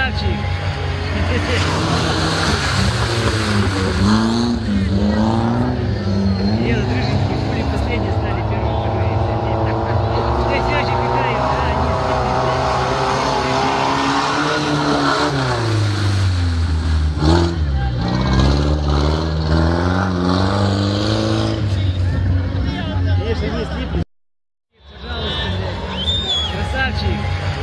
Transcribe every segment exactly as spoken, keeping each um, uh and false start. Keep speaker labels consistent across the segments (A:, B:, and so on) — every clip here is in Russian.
A: Красавчик! Дело, друженьки, были последние, стали первым, второй. Я все очень питаю, да, они слепли. Если не слепли, пожалуйста, блядь. Красавчик!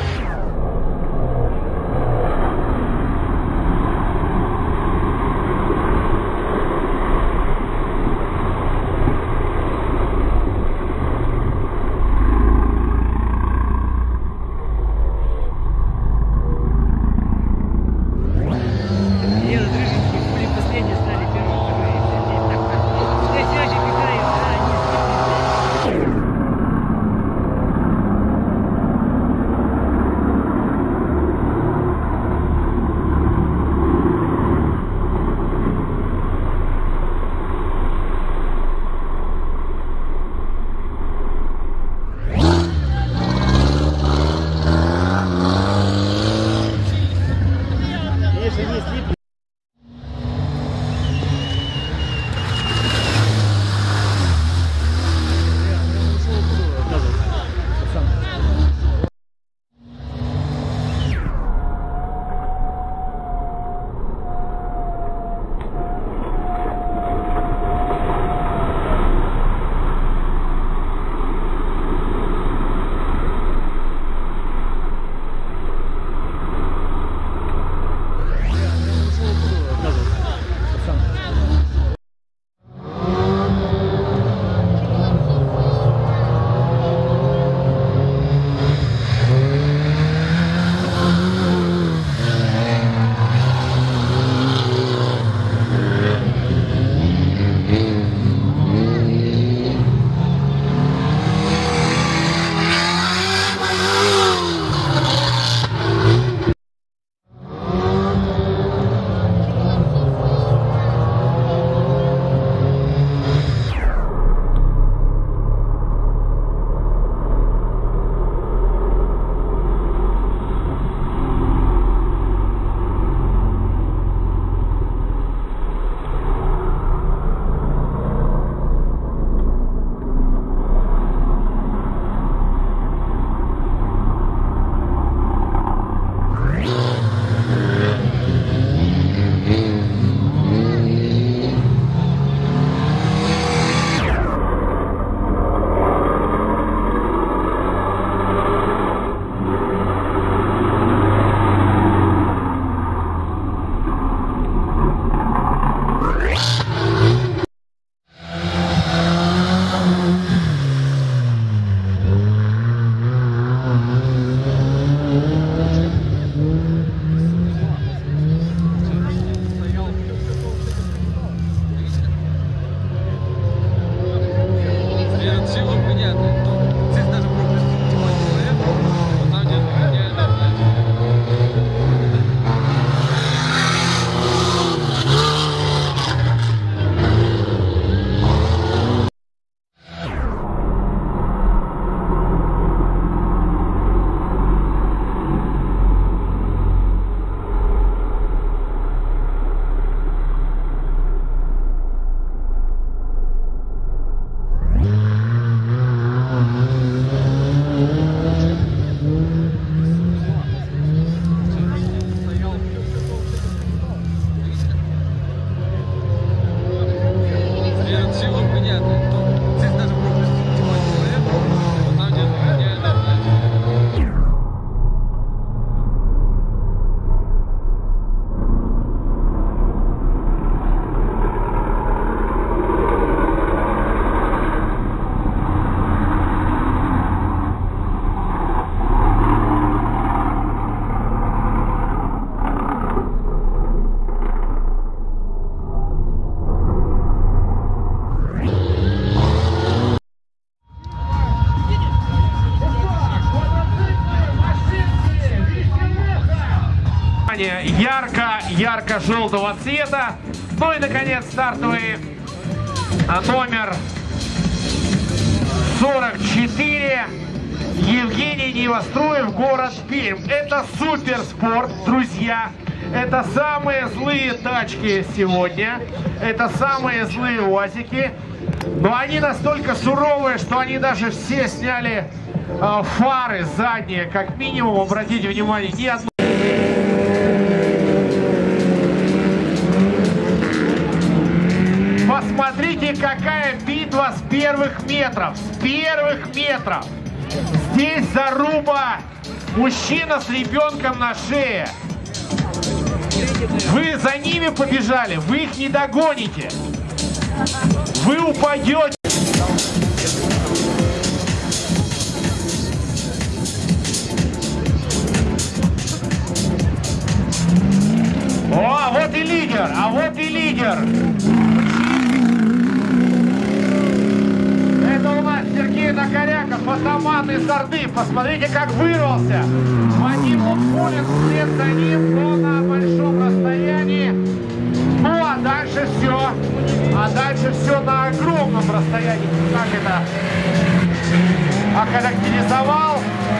A: ярко-ярко-желтого цвета. Ну и, наконец, стартовый номер сорок четыре
B: Евгений Невостроев, город Пермь. Это суперспорт, друзья. Это самые злые тачки сегодня. Это самые злые УАЗики. Но они настолько суровые, что они даже все сняли э, фары задние. Как минимум, обратите внимание, ни одной. Посмотрите, какая битва с первых метров. С первых метров. Здесь заруба. Мужчина с ребенком на шее. Вы за ними побежали. Вы их не догоните. Вы упадете. О, а вот и лидер. А вот и лидер. Это у нас Сергей Накоряков, атаман из Орды. Посмотрите, как вырвался. Вадим Лукулин вслед за ним, но на большом расстоянии. Ну, а дальше все. А дальше все на огромном расстоянии. Как это охарактеризовал.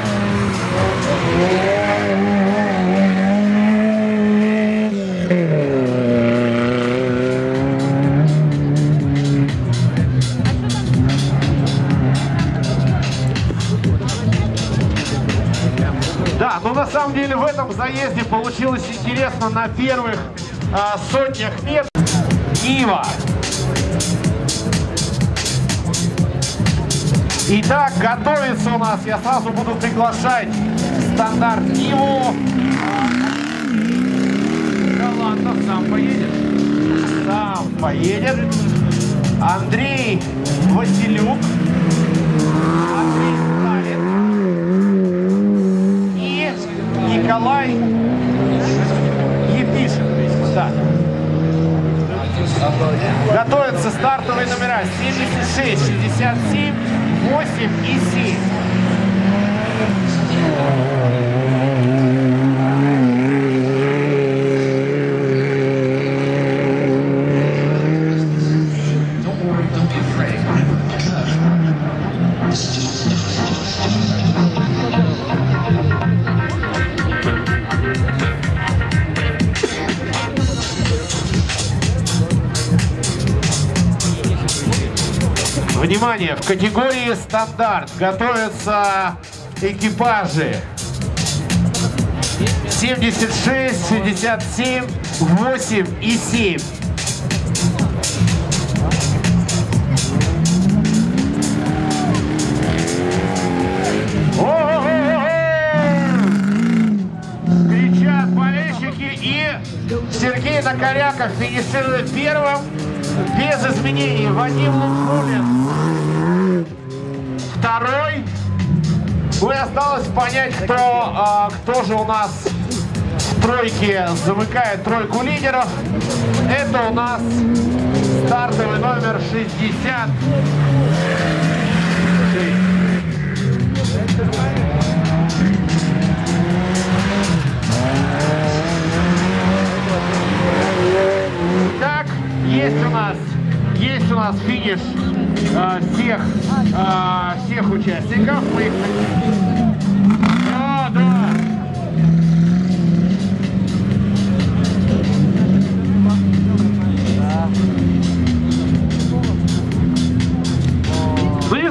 B: Да, но на самом деле в этом заезде получилось интересно на первых а, сотнях метров. Нива. Итак, готовится у нас, я сразу буду приглашать стандарт Ниву. Галантов сам поедет. Сам поедет. Андрей Василюк. Андрей Сталин. И Николай Епишин. Да. Готовятся стартовые номера семьдесят шесть, шестьдесят семь, восемь и семь. Внимание, в категории стандарт готовятся экипажи семьдесят шесть, шестьдесят семь, восемь и семь. Кричат болельщики, и Сергей Накоряков финиширует первым. Без изменений. Вадим Лукулин второй. Ну и осталось понять, кто, а, кто же у нас в тройке замыкает тройку лидеров. Это у нас стартовый номер шестьдесят. Так, есть у нас, есть у нас финиш э, всех, э, всех участников. Мы их... Да, да. Вы...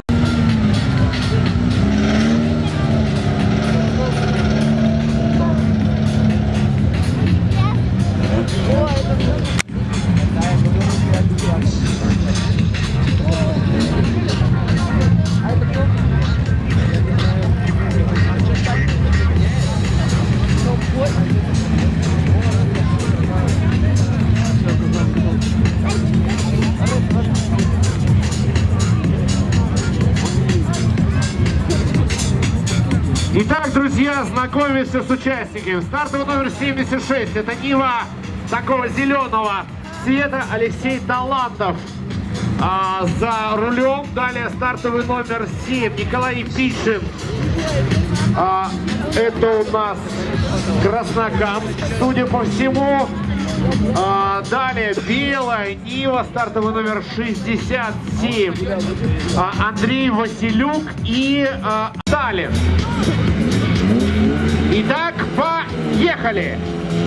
B: Итак, друзья, знакомимся с участниками. Стартовый номер семьдесят шесть. Это Нива такого зеленого цвета. Алексей Талантов а, за рулем. Далее стартовый номер семь. Николай Епишин. А, это у нас Краснокамск, судя по всему. А, далее белая Нива, стартовый номер шестьдесят семь. А, Андрей Василюк и а, Сталин. Итак, поехали!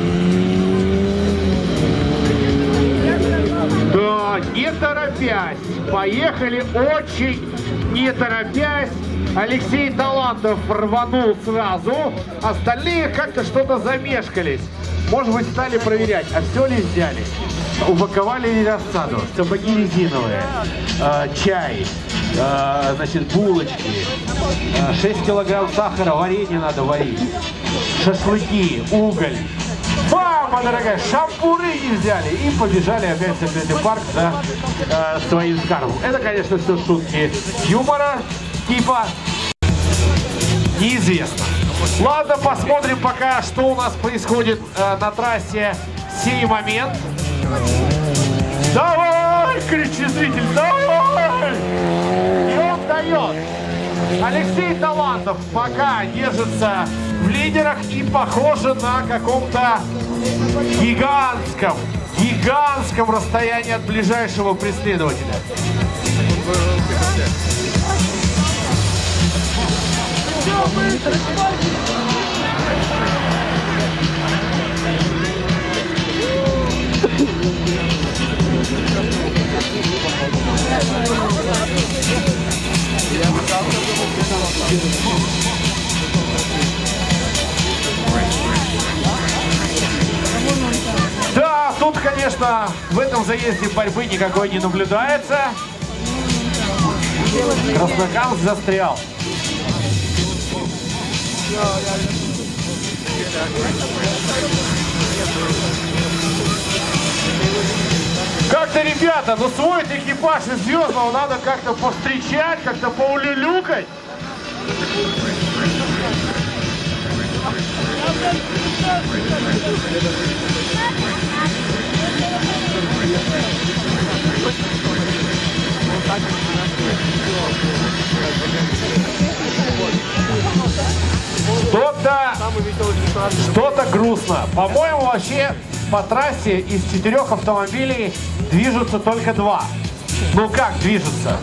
B: Да, не торопясь. Поехали очень не торопясь. Алексей Талантов рванул сразу. Остальные как-то что-то замешкались. Может быть, стали проверять, а все ли взяли. Упаковали ли рассаду, сапоги резиновые, э, чай, э, значит, булочки, э, шесть килограмм сахара, варенье надо варить, шашлыки, уголь. Мама дорогая, шампуры не взяли и побежали опять в закрытый парк за э, своим скарбом. Это, конечно, все шутки юмора, типа неизвестно. Ладно, посмотрим пока, что у нас происходит э, на трассе в сей момент. Давай, кричит зритель, давай! И он дает. Алексей Талантов пока держится в лидерах и похоже на каком-то гигантском, гигантском расстоянии от ближайшего преследователя. Да, тут, конечно, в этом заезде борьбы никакой не наблюдается. Краснокамск застрял. Как-то, ребята, ну свой экипаж из Звездного надо как-то повстречать, как-то поулюлюкать. Что-то что-то грустно. По-моему, вообще по трассе из четырех автомобилей движутся только два. Ну как движутся?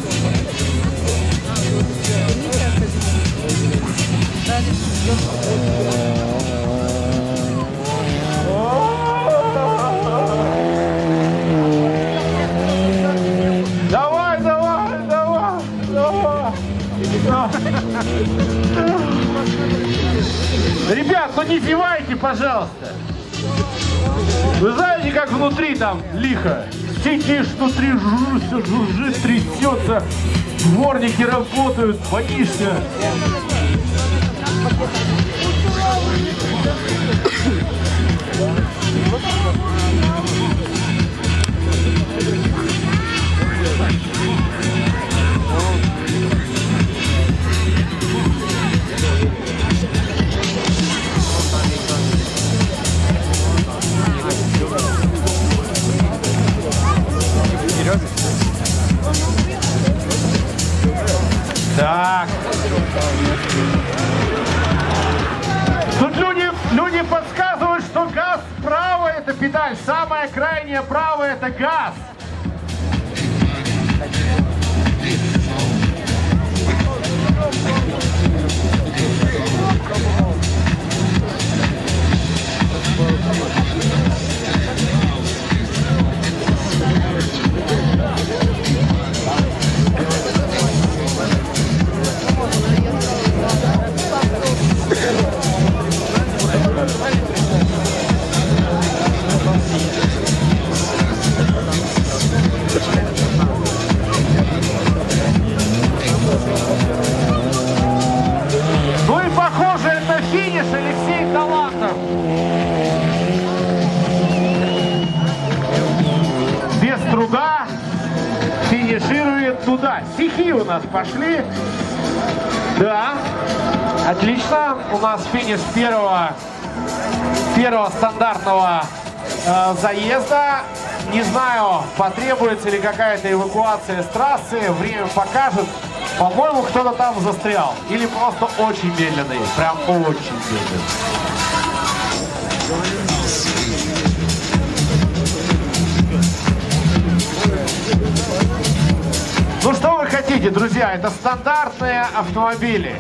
B: Давай, давай, давай, давай. Ребят, ну не зевайте, пожалуйста. Вы знаете, как внутри там лихо? Сидишь внутри, жужжит, жужжит, трясется, дворники работают, боишься. Так. Тут люди, люди подсказывают, что газ справа это педаль, самая крайняя правая это газ. Ну и похоже, это финиш. Алексей Талантов без труда финиширует туда. Стихи у нас пошли. Да, отлично. У нас финиш первого, первого стандартного э, заезда. Не знаю, потребуется ли какая-то эвакуация с трассы. Время покажет. По-моему, кто-то там застрял. Или просто очень медленный. Прям очень медленный. Видите, друзья, это стандартные автомобили.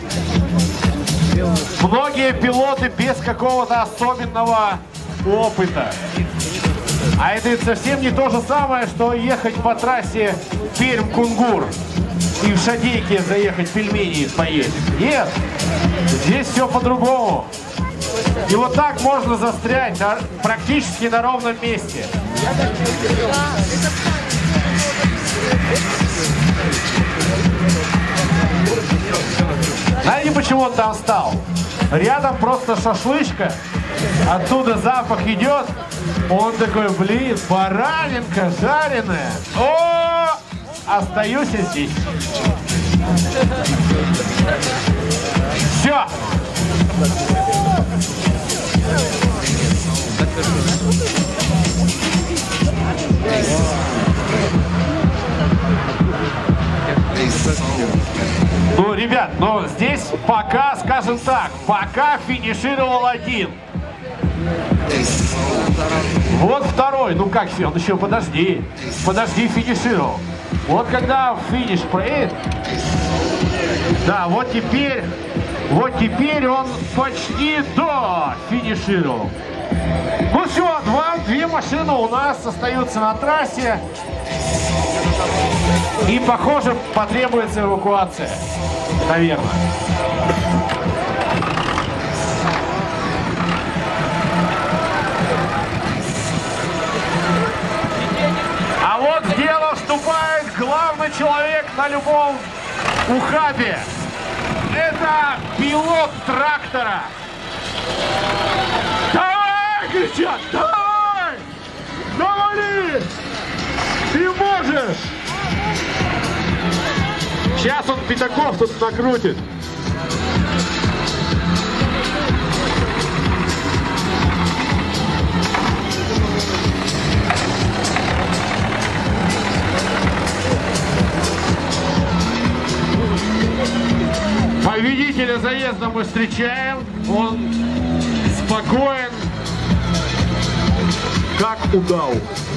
B: Многие пилоты без какого-то особенного опыта. А это совсем не то же самое, что ехать по трассе Пермь-Кунгур и в Шадейке заехать пельмени поесть. Нет, здесь все по-другому. И вот так можно застрять на, практически на ровном месте. Знаете, почему он там встал? Рядом просто шашлычка, оттуда запах идет. Он такой, блин, баранинка жареная. О, остаюсь я здесь. Все. Ну, ребят, ну здесь пока, скажем так, пока финишировал один. Вот второй, ну как все, он еще подожди, подожди, финишировал. Вот когда финиш проедет, да, вот теперь, вот теперь он почти до финишировал. Ну все, два, две машины у нас остаются на трассе. И, похоже, потребуется эвакуация, наверное. А вот в дело вступает главный человек на любом ухабе. Это пилот трактора. Давай, кричат, давай! Навали! Ты можешь! Сейчас он пятаков тут накрутит. Победителя заезда мы встречаем. Он спокоен, как удав.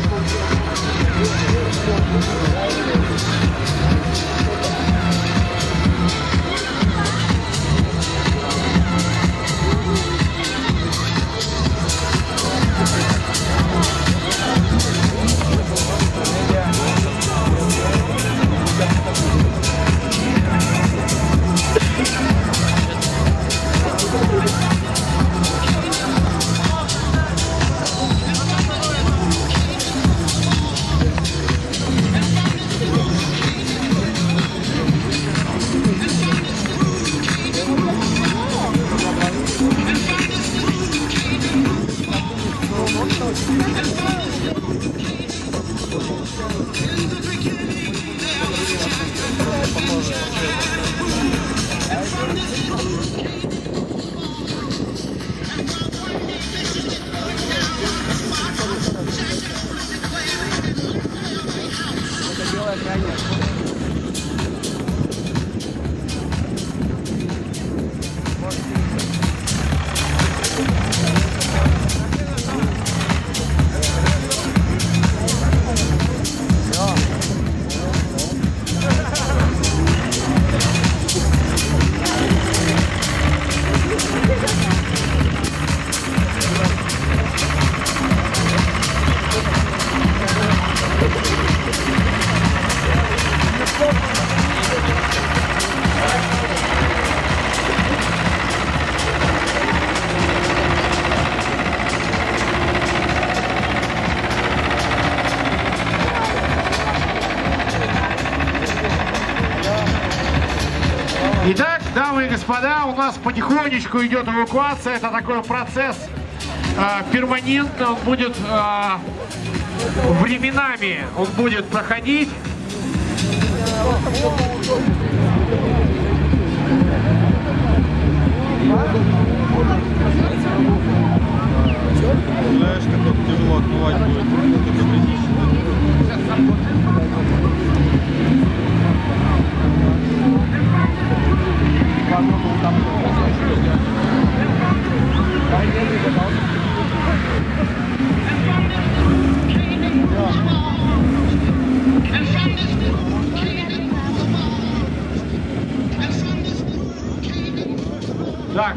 B: Итак, дамы и господа, у нас потихонечку идет эвакуация. Это такой процесс э, перманентный, он будет э, временами, он будет проходить.
C: Знаешь, как вот тяжело отмывать будет.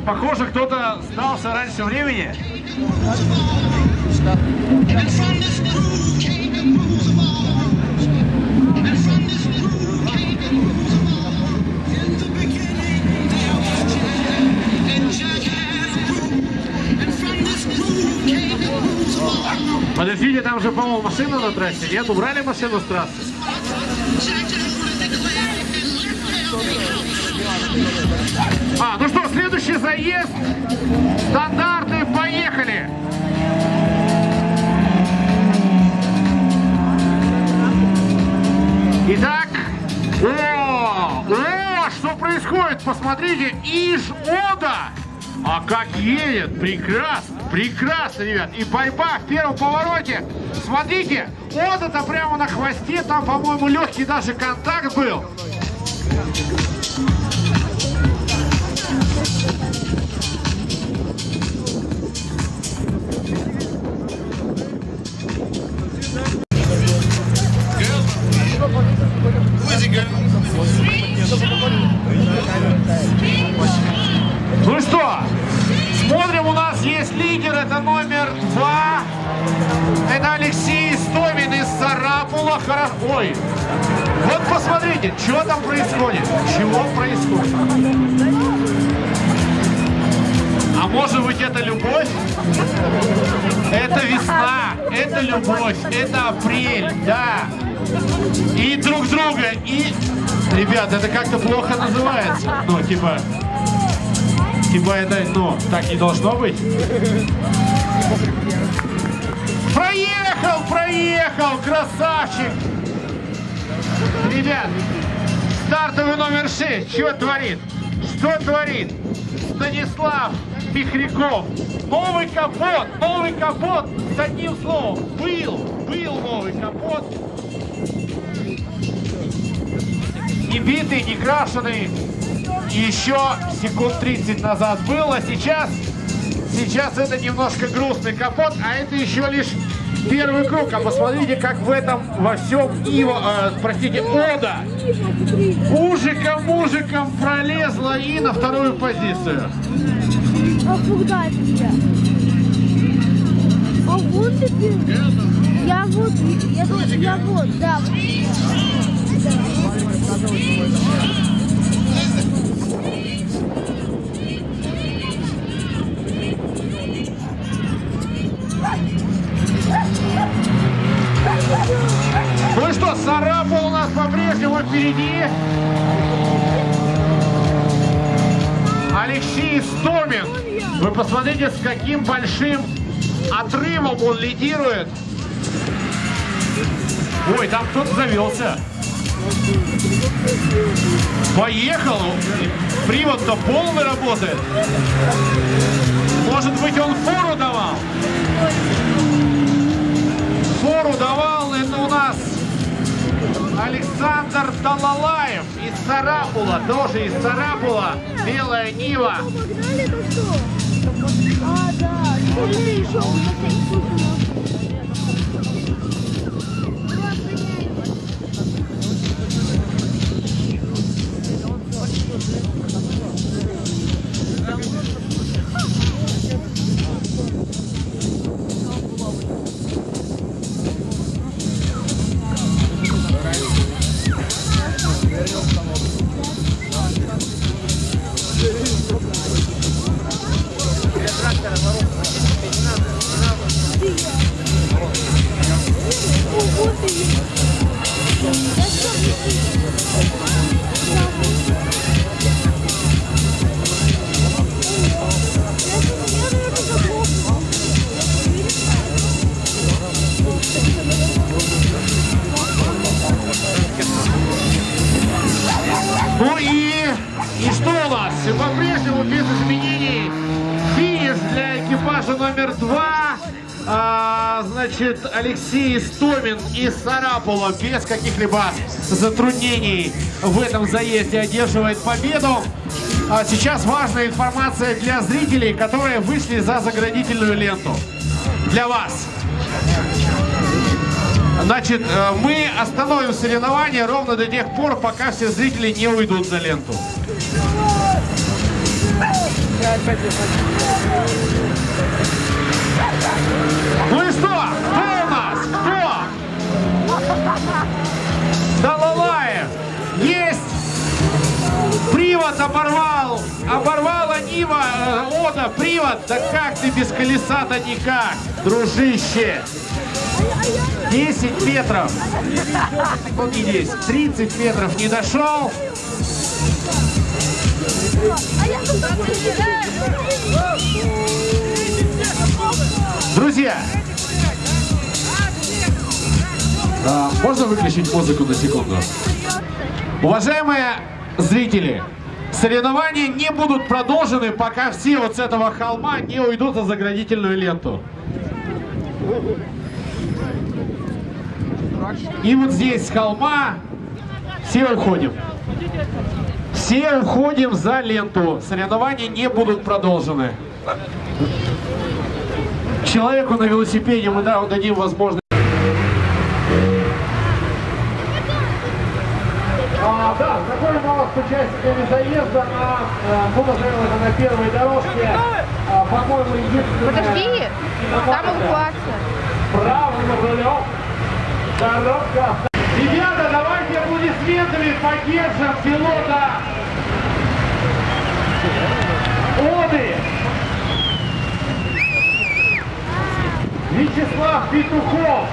B: похоже, кто-то сдался раньше времени. Подождите, там же, по-моему, машина на трассе. Нет, убрали машину с трассы? А, ну что, следующий заезд. Стандартный, поехали. Итак, о, о, что происходит? Посмотрите, Иж-Ода. А как едет, прекрасно, прекрасно, ребят. И борьба в первом повороте. Смотрите, Ода-то прямо на хвосте, там, по-моему, легкий даже контакт был. Ну что, смотрим, у нас есть лидер, это номер два. Это Алексей Истомин из Сарапула. Ой, вот посмотрите, что там происходит, чего происходит. А может быть, это любовь? Это весна, это любовь, это апрель, да. И друг друга, и... Ребят, это как-то плохо называется. Ну, типа... Типа это, ну, так не должно быть. Проехал, проехал, красавчик! Ребят, стартовый номер шесть, что творит? Что творит? Станислав Михряков. Новый капот, новый капот, с одним словом, был, был новый капот. Не битый, не крашеный. Еще секунд тридцать назад был, а сейчас, сейчас это немножко грустный капот, а это еще лишь первый круг. А посмотрите, как в этом во всем Ива, э, простите, Ода ужиком мужиком пролезла и на вторую позицию.
D: А куда тебя? А вот теперь. Я вот, я вот, я вот, да.
B: Ну что, Сарапул у нас по-прежнему впереди. Алексей Истомин. Вы посмотрите, с каким большим отрывом он лидирует. Ой, там кто-то завелся. Поехал. Привод-то полный работает. Может быть, он фору давал? Фору давал, это у нас Александр Талалаев из Сарапула, тоже из Сарапула, белая Нива.
D: А, да, еще
B: Ну и, и что у нас? По-прежнему без изменений. Финиш для экипажа номер два. А, значит, Алексей Истомин из Сарапула без каких-либо затруднений в этом заезде одерживает победу. А сейчас важная информация для зрителей, которые вышли за заградительную ленту. Для вас. Значит, мы остановим соревнования ровно до тех пор, пока все зрители не уйдут за ленту. Ну и что? Кто у нас? Кто? Талалаев. Есть. Привод оборвал. Оборвала Нива. э, Ода, привод. Да как ты без колеса-то никак, дружище? десять метров. Ну, не десять. тридцать метров не дошел. Друзья, а, можно выключить музыку на секунду? Уважаемые зрители, соревнования не будут продолжены, пока все вот с этого холма не уйдут за заградительную ленту. И вот здесь с холма все уходим. Все уходим за ленту. Соревнования не будут продолжены. Человеку на велосипеде мы дадим возможность. А, да, знакомим вас с участниками заезда на, ну, назовем это, на первой дорожке. А, по-моему, единственное...
D: Подожди, там эвакуация.
B: Правым рулем. Дорожка. Ребята, давайте аплодисментами поддержим пилота Оды. Вячеслав Петухов.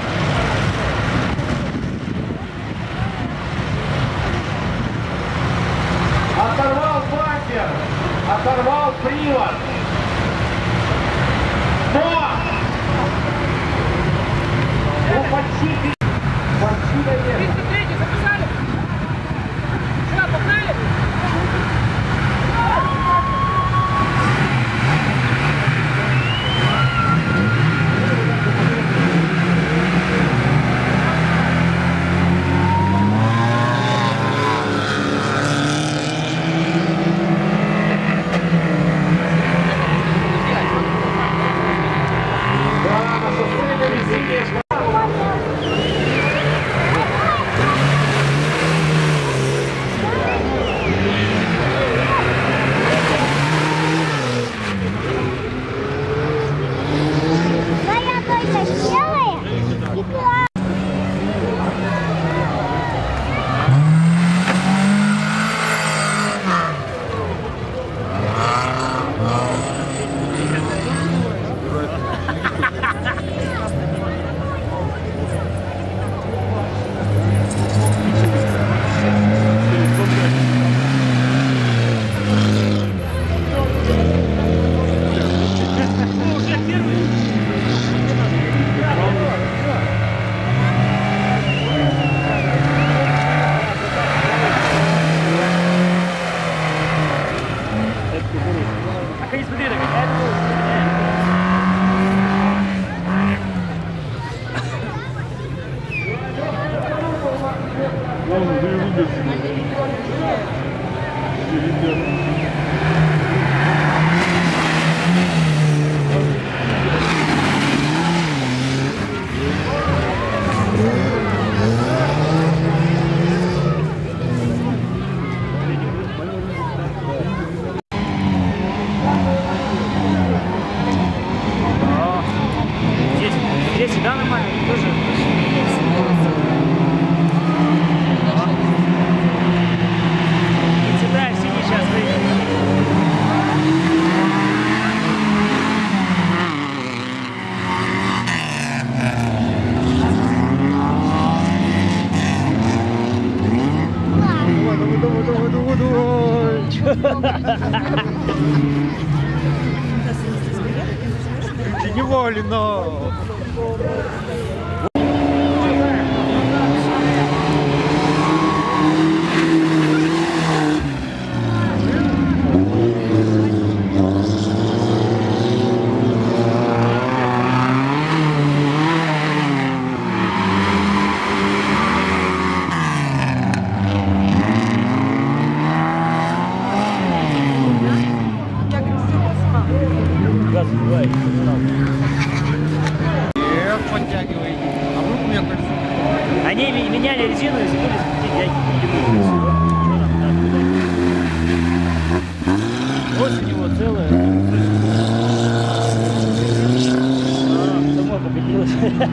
B: Оторвал бампер, оторвал привод. Но! Ну, почти, почти наверное.
A: тридцать третий записали? Что, погнали?
C: Неволено.
A: Они меняли резину и забыли закрутить гайки. Вот у него целая. прокатилась.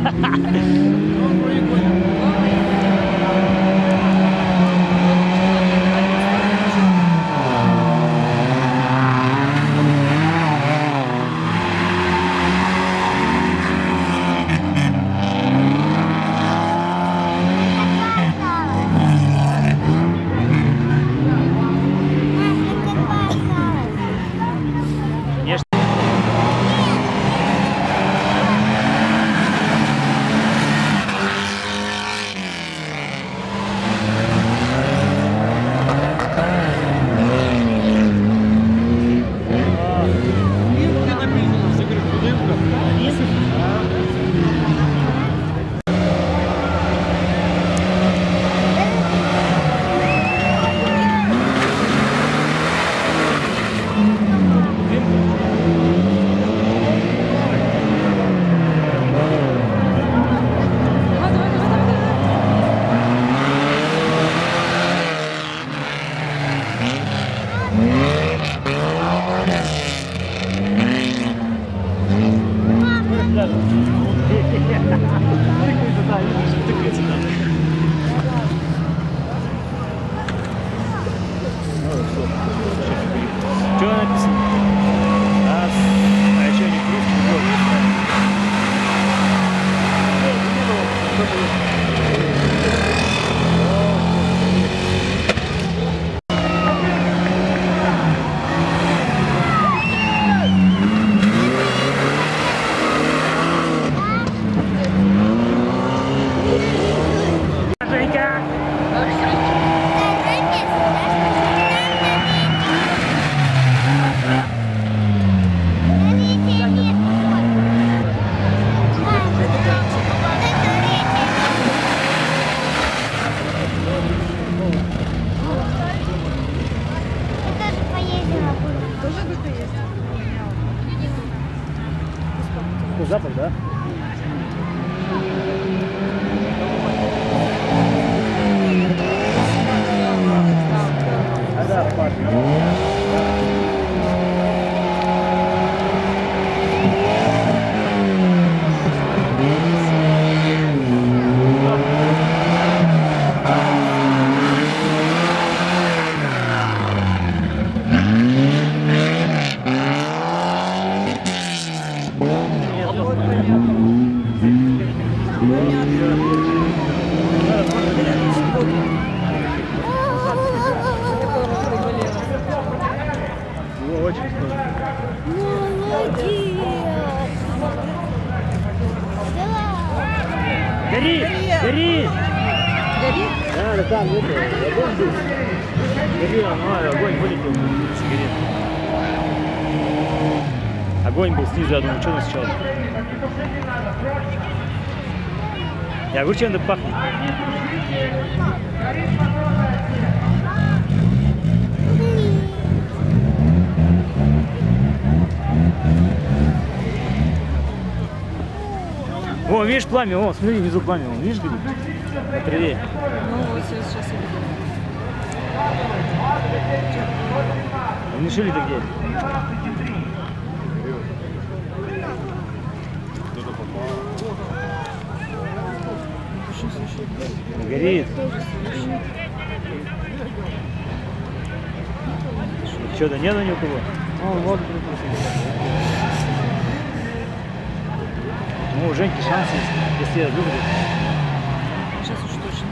A: Что написано? А, а еще не запах, да? А да, парк. Очень Горит! Горит!
D: Горит?
A: Да, да, там это, огонь был. Горело, но огонь вылетел, сигарет. Огонь был снизу, я думаю, что у нас сейчас? Я говорю, чем это пахнет? О, видишь пламя, о, смотри, внизу пламя, вон, видишь, горит? На траве.
E: Ну вот сейчас, сейчас я
A: Не шили-то где? Горит. Что-то нет у него кого? О, вот. Ну, у Женьки шанс есть, если я люблю.
E: сейчас уж точно.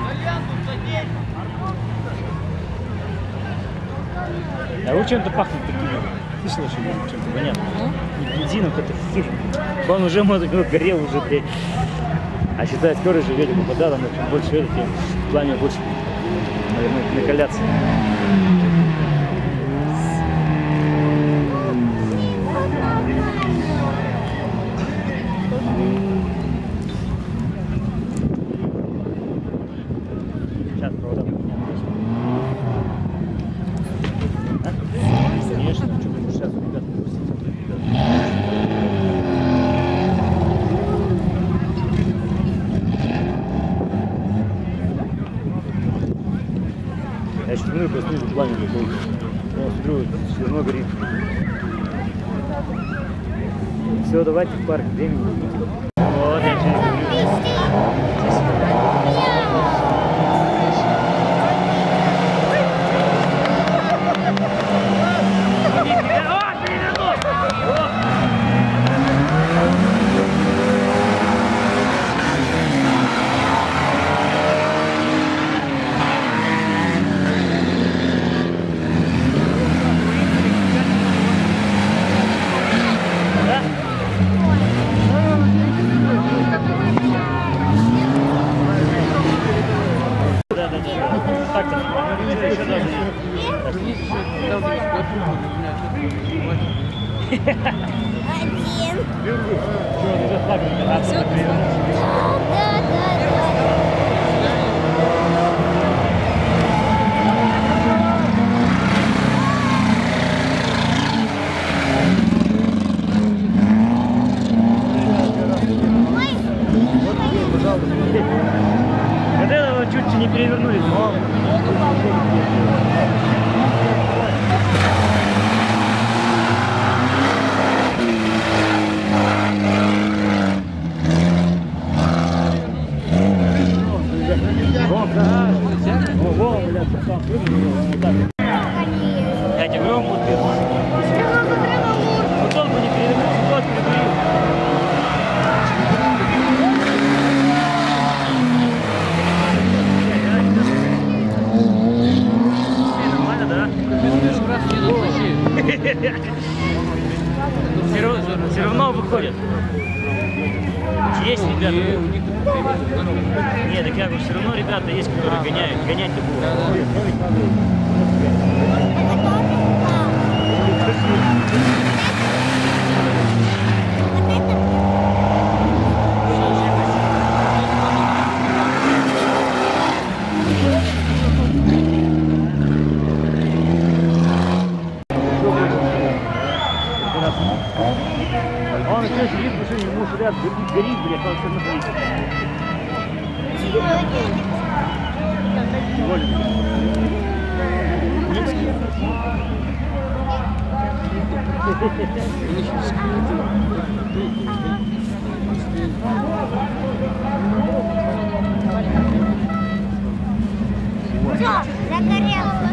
A: А вот чем-то пахнет таким. Слышала, что чем-то понятно. Не бензином, как-то хер. Он уже, может быть, горел уже, блядь. А считать, скоро же ветер попадал, но чем больше ветер, тем пламя больше, наверное, накаляться. Сейчас провода поменяем. Конечно, что будешь сейчас, ребята, я еще смотрю, просто снизу пламя такое. Я смотрю, все равно горит. Все, давайте в парк, времени.
D: Один.
A: Что, уже флаг а
E: Всё,
A: тут
D: Да, да, да.
A: Вот это вот чуть-чуть не перевернулись. Я тебе говорю, вот ты. Вот он бы не перевернулся, тот перевернул. Нормально, да? Все равно, все равно выходят. Есть ребята. Нет, так я говорю, все равно ребята есть, которые гоняют. Гонять не будут. Он еще сидит в машине, ему сюда горит, блядь, он все равно боится.
D: Все, загорелся.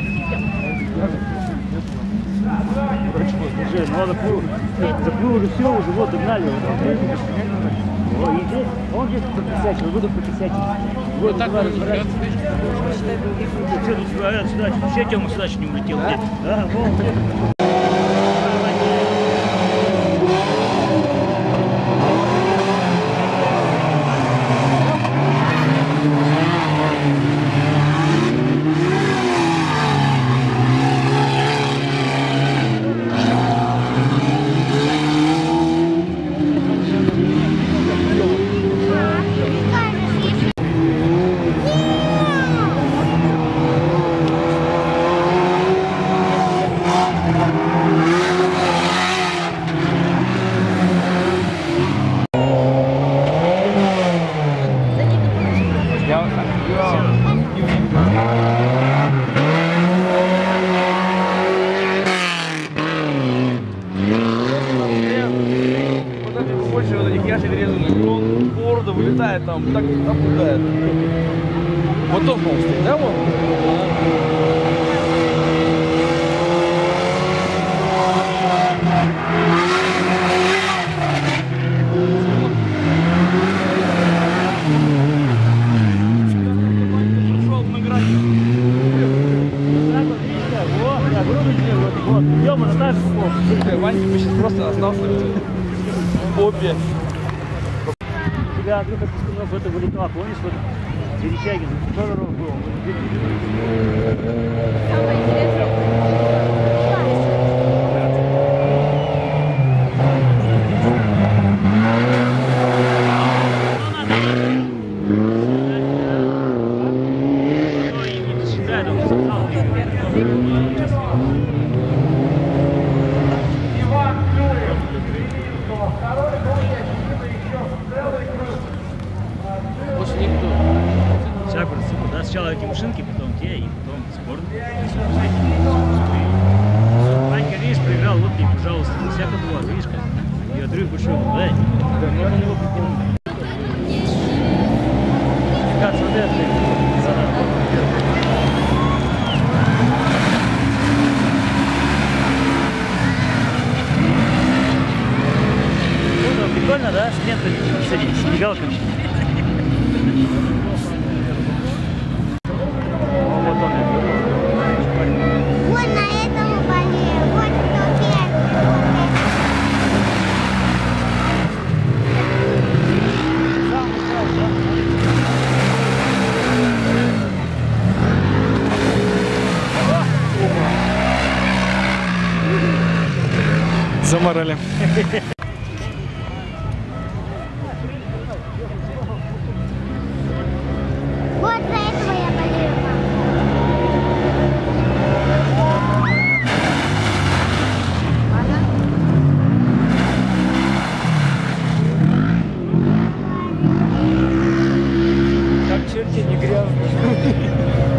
A: Уже, ну заплыл, заплыл уже все, уже вот догнали. Вот, и здесь, он здесь прокисячил, вы буду прокисячить. Вот так разворачивается. Что тут говорят, сюда, вообще Тёма сюда чуть не улетел. Да? Да, вон.
C: Вылетает там, так наблюдает. Вот тот стоит, да, вот? Пошел на границу.
A: Вот, Тёма, Наташа,
C: Ванька бы сейчас просто остался в обе.
A: тебя, ну, как ты сказал, это вылетало, помнишь, вот Верещагин, тоже был.
E: Самое интересное.
A: Сначала эти машинки, потом те, и потом спорт. Ванька, видишь, проиграл, вот тебе, пожалуйста, на всяко было, видишь как? И отрыв большой, да? Да, можно на него прикинуть. Как смотрят, ну, прикольно, да? С лентами, с мигалками.
C: Заморали.
D: Вот за этого я болею.
A: Как черти не грязные.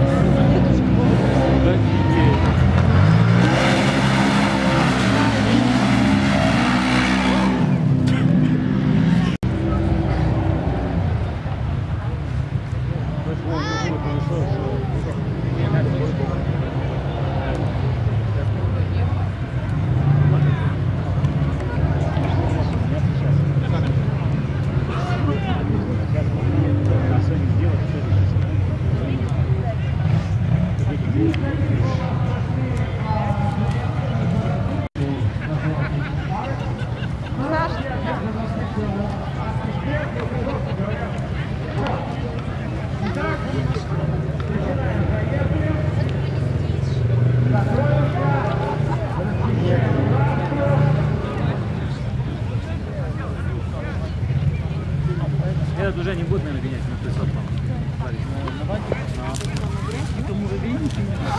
A: Этот уже не будет, наверное, гонять на тридцать. Это муравейники.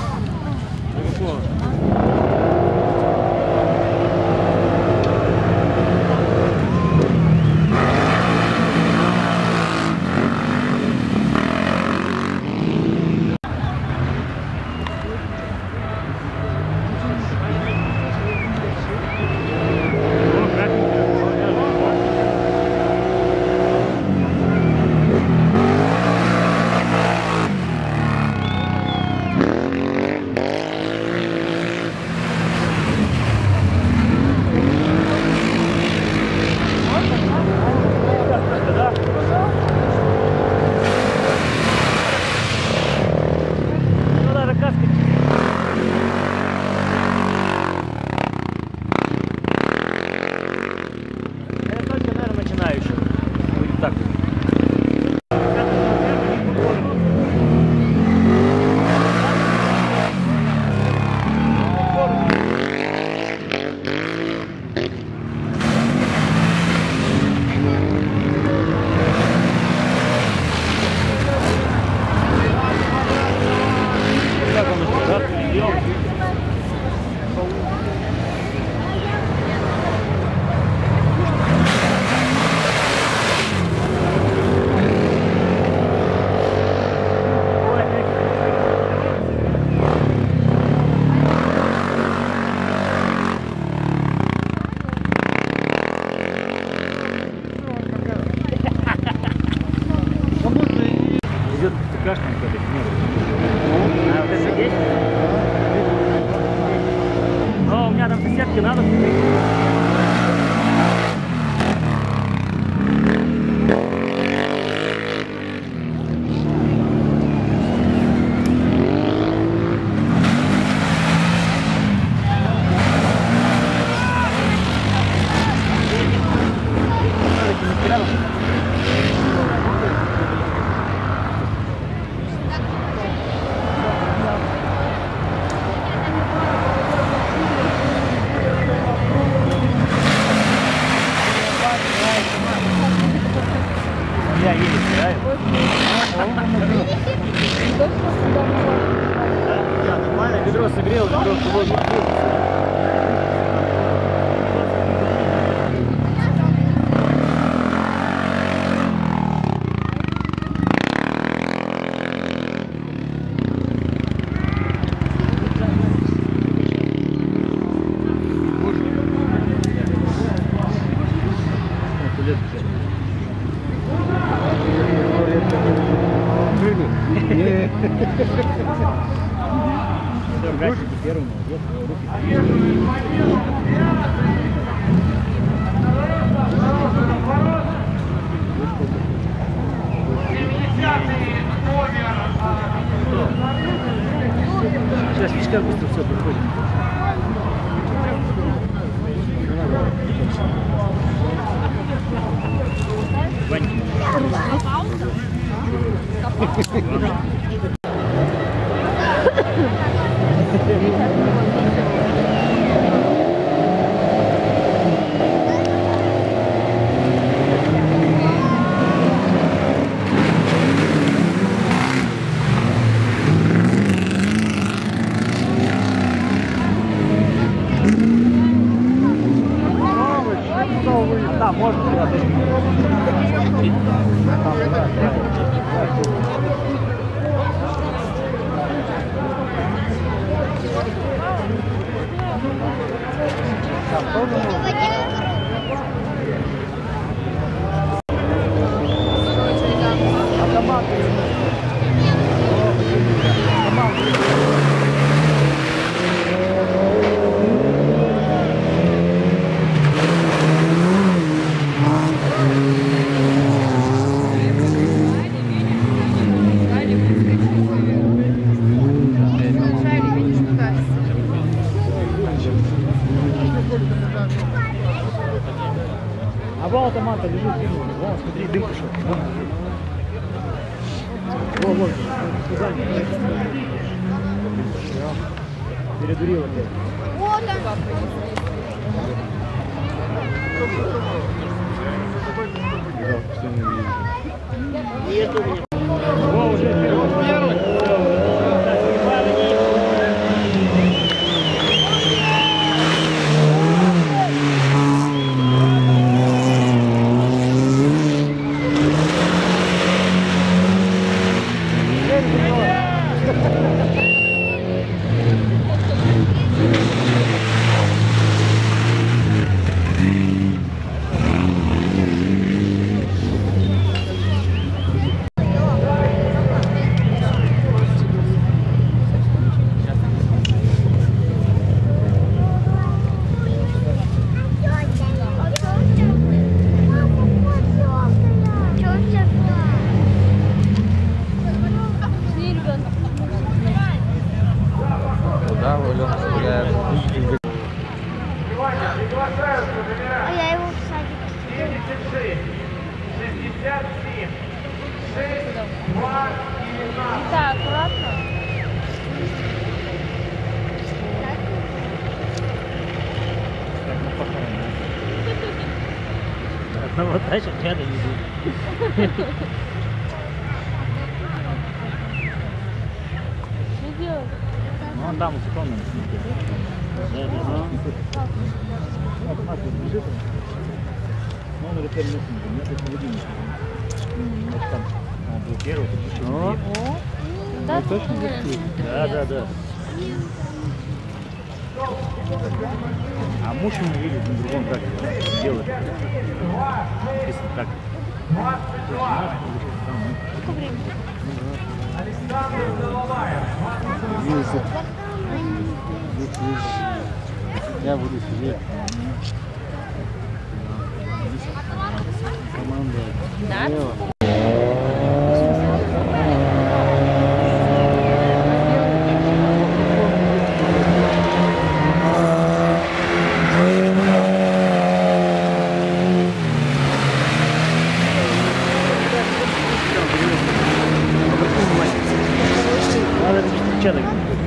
A: Идет кашка какой-то, нет. А вот это есть? Но у меня там соседки надо. Я еле стираю. Да, нормально, ведро согрел, ведро холодный. Первый сейчас видишь, как быстро все проходит. А вон автомата лежит, вон, смотри, дым пошел. Вон, вон, туда не. Передурил опять.
D: Вот он.
A: Во, уже первый.
C: Да, Оля, гуляет.
D: А я его в садик.
B: семьдесят шесть, шестьдесят семь, шесть, два, девятнадцать.
E: Так, аккуратно.
A: Одного тачек рядом идут.
E: Что делать?
A: Ну, он там устроен. Да, да, да. Автомат лежит. Ну, он репер не снимет. У меня тут холодильник. Значит, там он был первый, тут еще
E: О, да,
C: точно
A: Да, да, да. А муж ему видит на другом как делает. Если так.
C: Я буду сидеть. Команда.
E: Да?
A: Надо распечатать.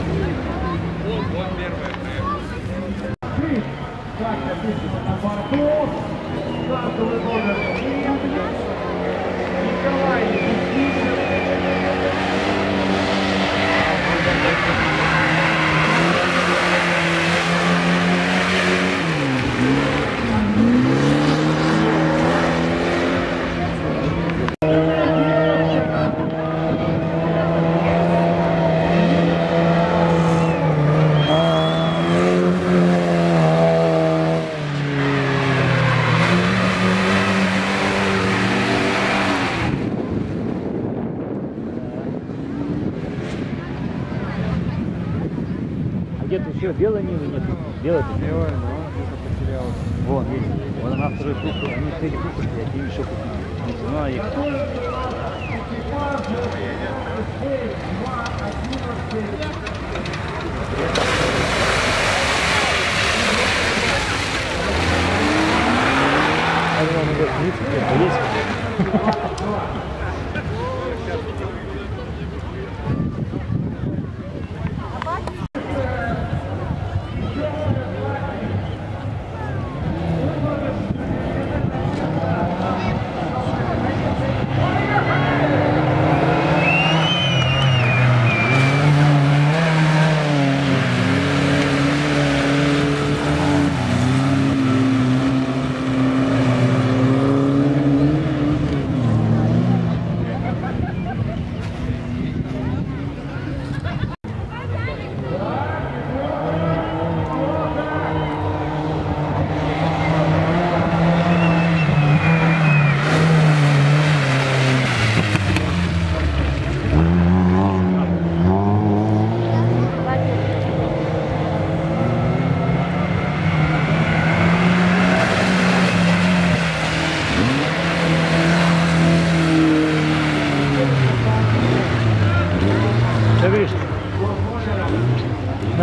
B: Так, написано на борту. Стартовый номер семь. Николай Никитин.
A: А где-то еще белая Нива нет? Белая тут.
C: Белая, но где-то потерялась.
A: Вон, видишь, вот она второй круг, они третий круг стоят, и еще купили. Не знаю, их. А ну, надо тридцать,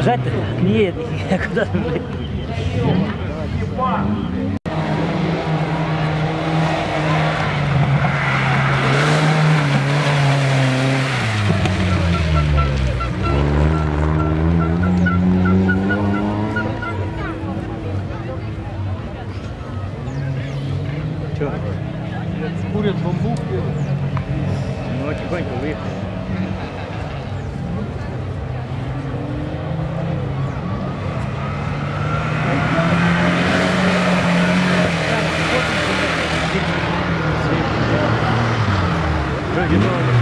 A: бежать к ней, куда бежать? Че?
C: Курят бамбук.
A: Ну, тихонько выехал. Вроде нового.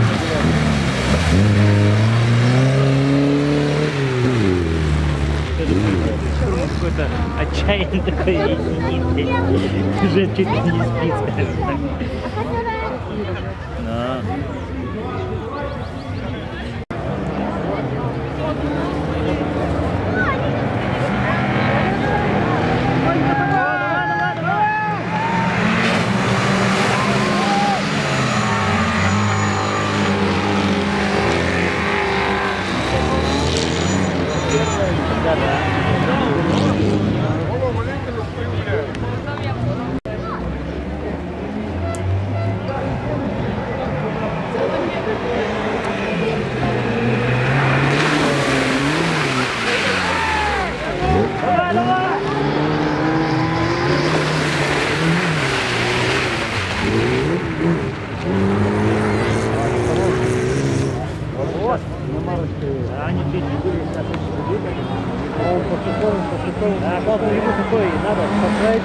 A: Какой-то отчаянный такой сидит, уже чуть ли не спит, скажем так. Да. Они чуть не были, сейчас он пошел, пошел. А как ему такой надо поставить.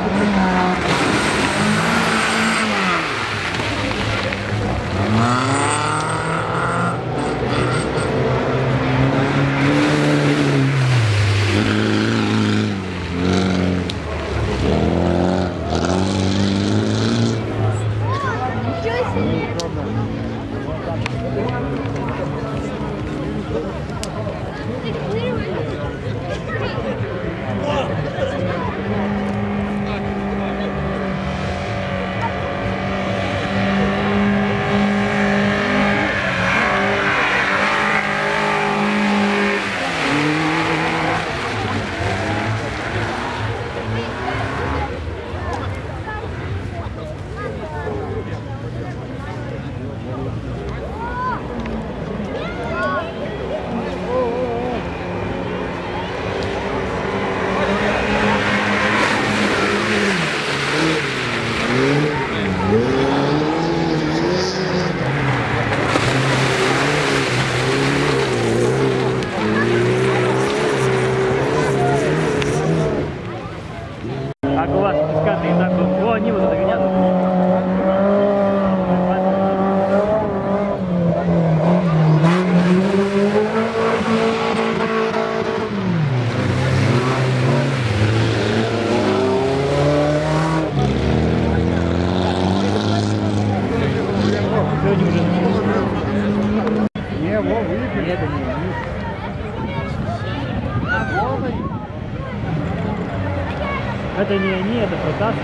A: А у вас пускатый так, о, они вот догонят. Сегодня уже не, во, выехали. Нет, не, не. Это не они, это прокат.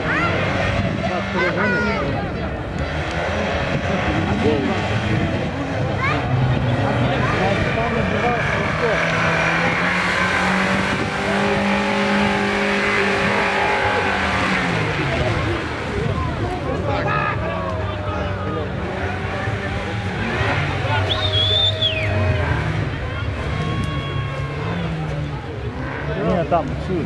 A: Не, там, чуть.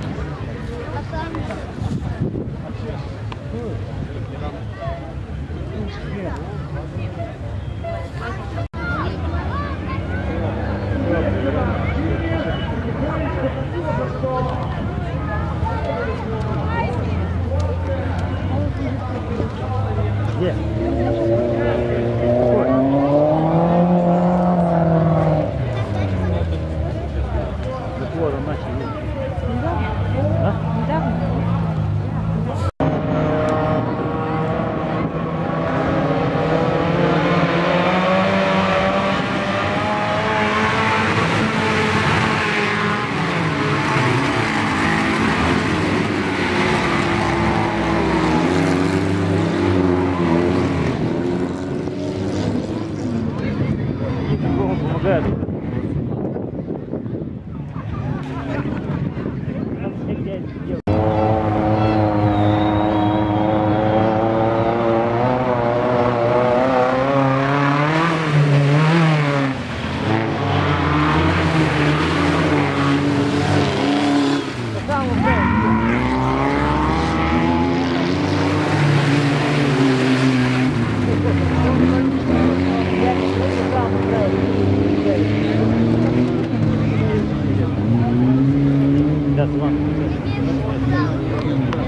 A: Где? Вот он начал. Да, ладно.